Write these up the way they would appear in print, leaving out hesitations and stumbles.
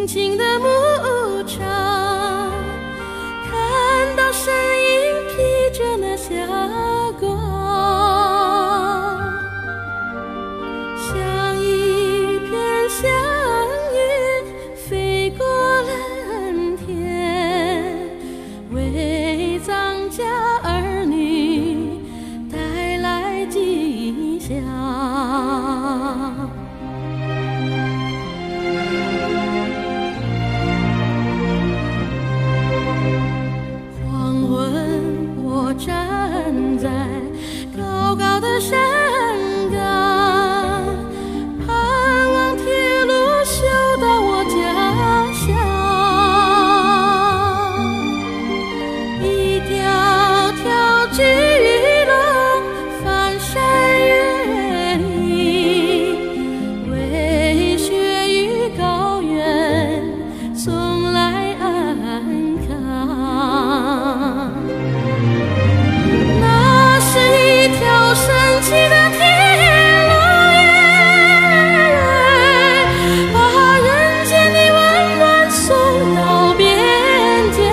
静静的牧场，看到身影披着那霞光，像一片祥云飞过蓝天，为藏家儿女带来吉祥。站在高高的山岗，盼望铁路修到我家乡。一条条巨龙翻山越岭，为雪与高原送来安康。一条神奇的铁路把人间的温暖送到边疆。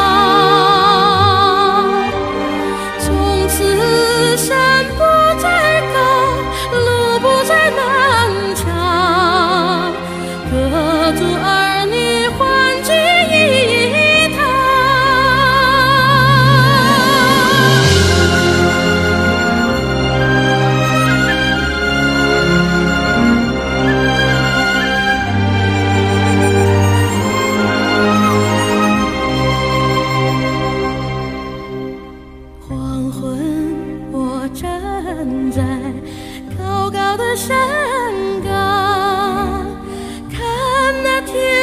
从此山不再高，路不再漫长，各族儿女欢聚一堂。站在高高的山岗，看那天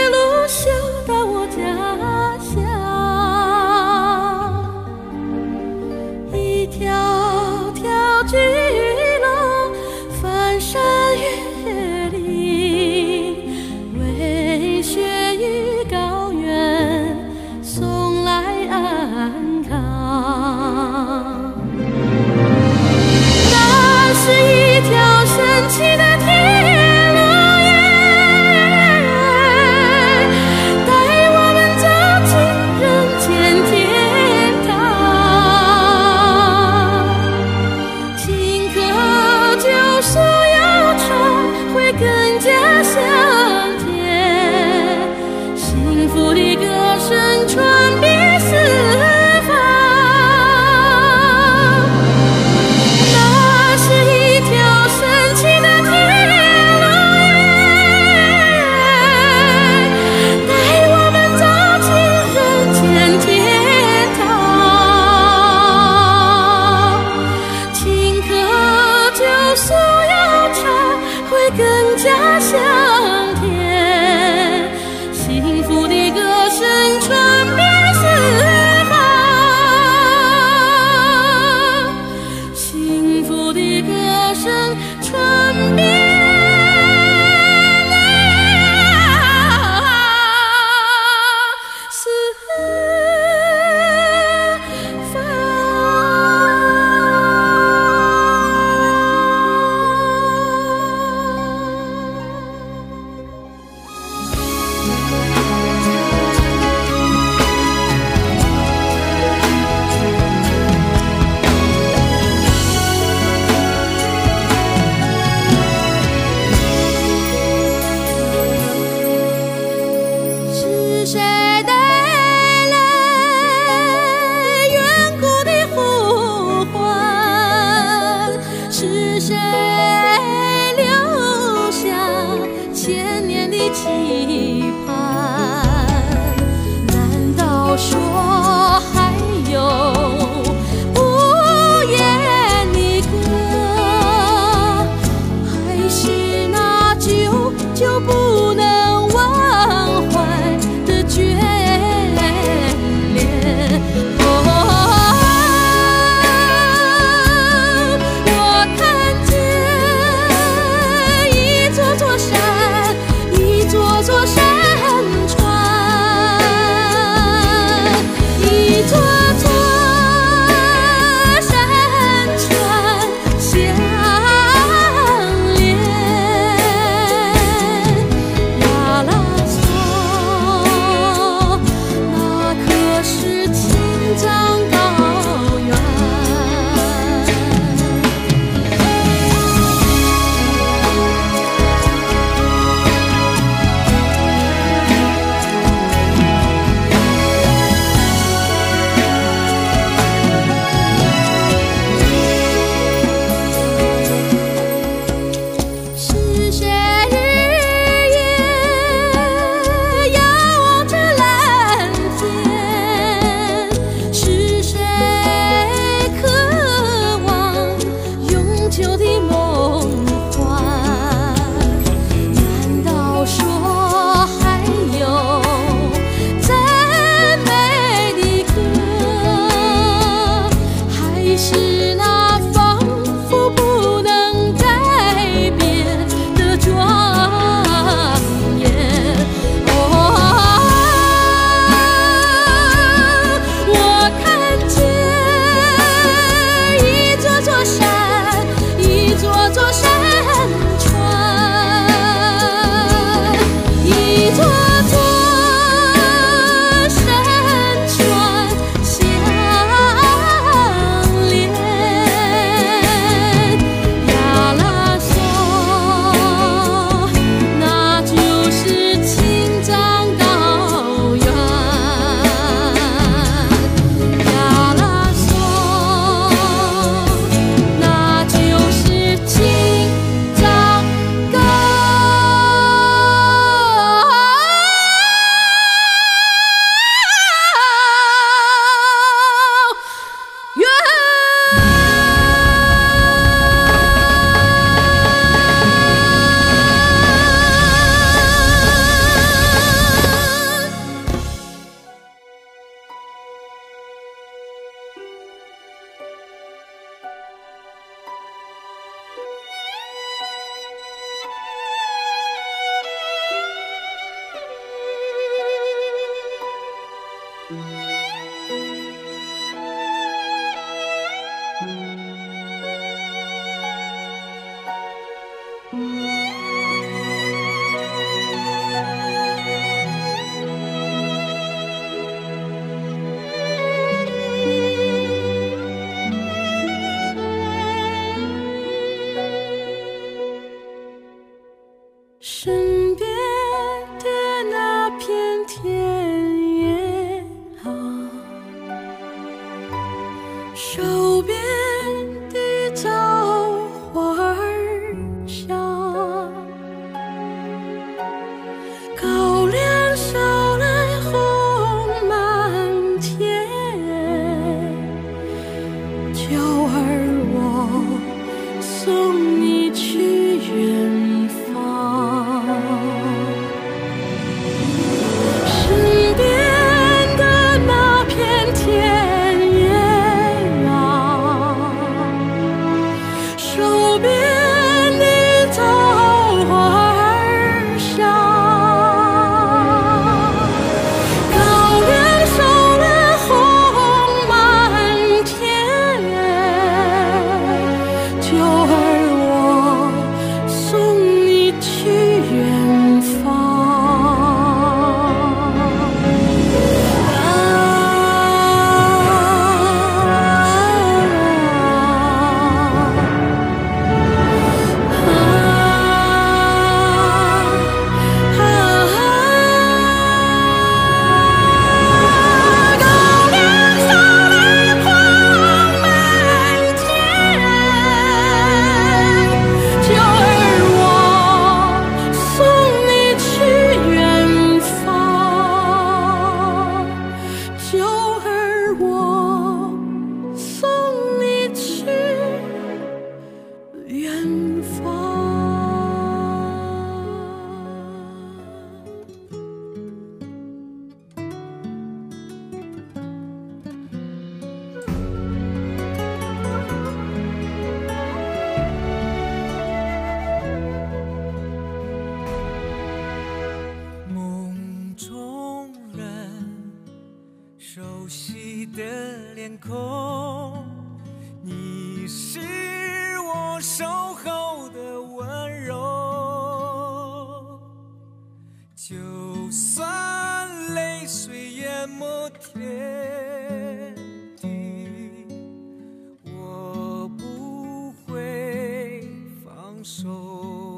悉的脸孔，你是我守候的温柔。就算泪水淹没天地，我不会放手。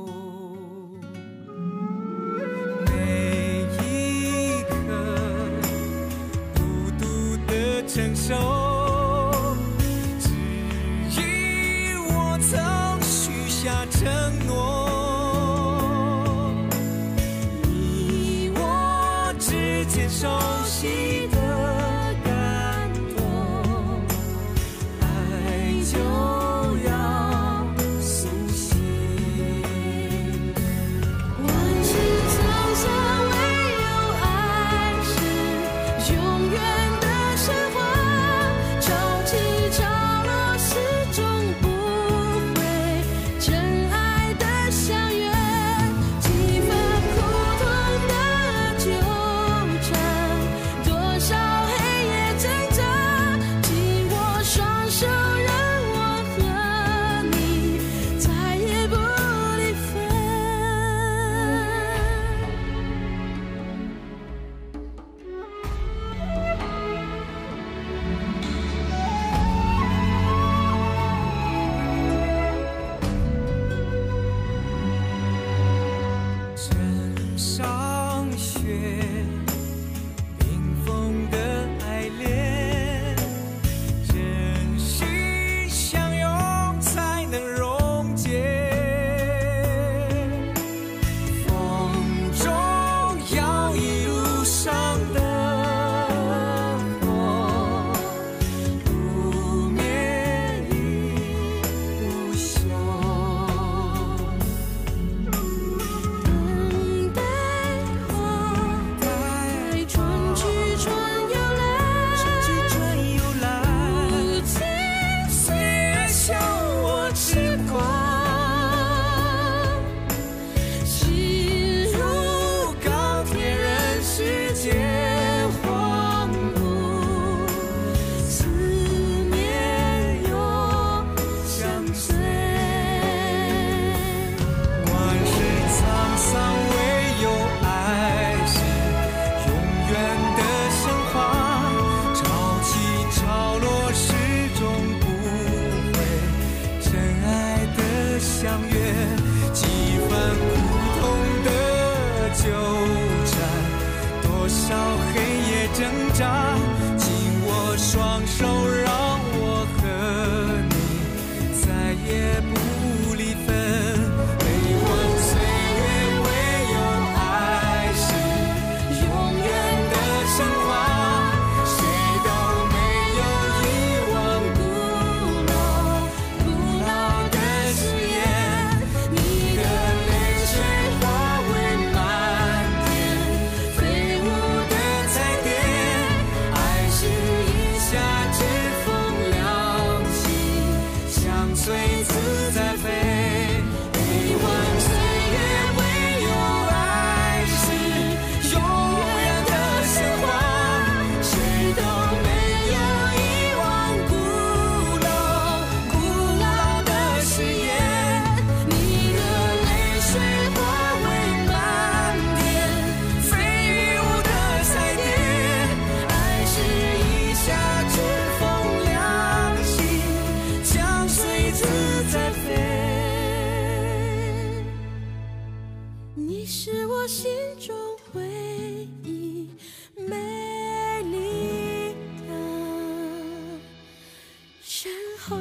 承受，只因我曾许下承诺，你我之间熟悉的感动，爱就要苏醒。 万事沧桑，唯有爱是永远的神话。潮起潮落，始终不会真爱的相约。几分苦痛的纠缠，多少黑夜挣扎，紧握双手，让我和你再也不离分。 枕上雪，冰封的爱恋，真心相拥才能溶解。风中摇曳路上的火，不灭亦无休。 等待花开，春去春又来，不经岁月笑我痴狂。心如钢铁，任世界荒芜，思念又相随。 万事沧桑，唯有爱是永远的神话。潮起潮落，始终不会真爱的相约。几分苦痛的纠缠，多少黑夜挣扎，紧握双手，让我和你再也不离分。悲欢岁月，唯有爱是永远的神话。谁都没有遗忘古老的誓言，你的泪水化为漫天飞舞的彩蝶。爱是一夏之风凉气，相随自在飞。悲欢岁月，唯有爱是永远的神话。谁都没有遗忘古老的誓言，你的泪水化为漫天飞舞的彩蝶。爱是一夏之风凉气，相随自在飞。你是我心中唯一美丽的神话。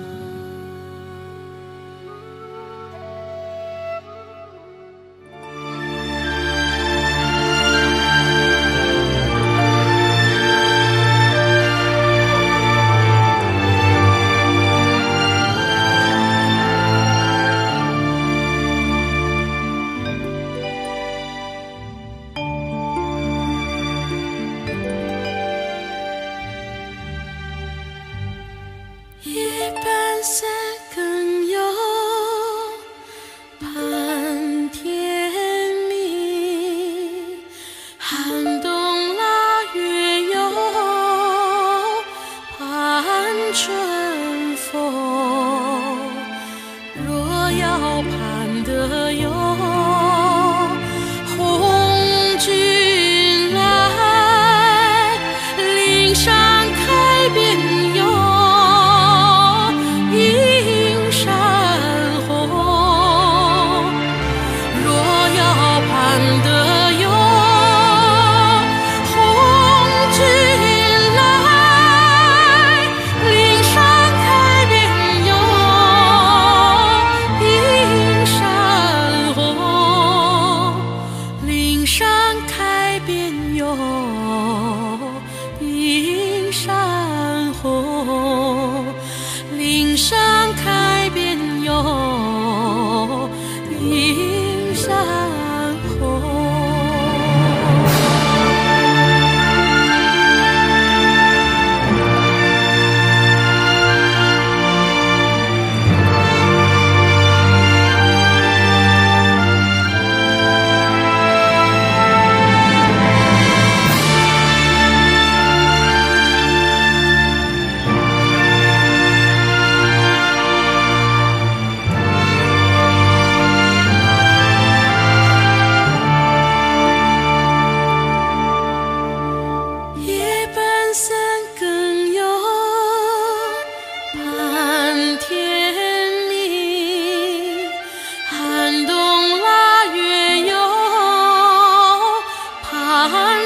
一半山更有盼天明，寒冬腊月有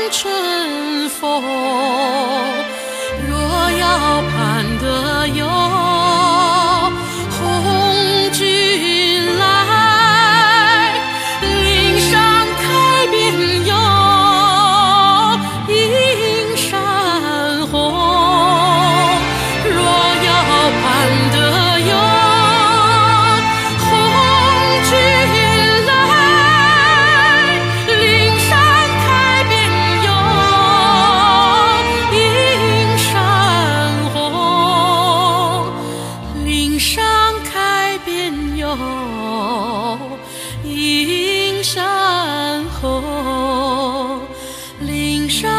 春风。若要盼得有红军来，岭上开遍有映山红。若要盼得有红军来，岭上开遍有映山红。岭上开遍有映山红。岭上